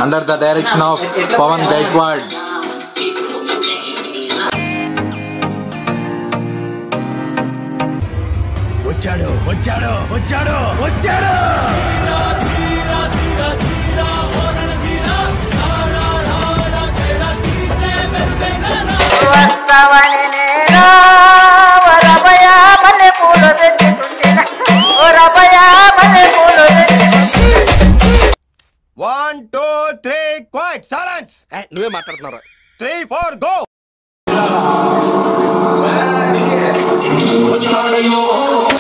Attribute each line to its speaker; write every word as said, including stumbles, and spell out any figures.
Speaker 1: under the direction of Pawan Gaikwad.
Speaker 2: వచ్చాడు వచ్చాడు వచ్చాడు వచ్చాడు one two three quiet silence.
Speaker 3: నువ్వే మాట్లాడుతున్నారా?
Speaker 2: Three four go.
Speaker 4: What's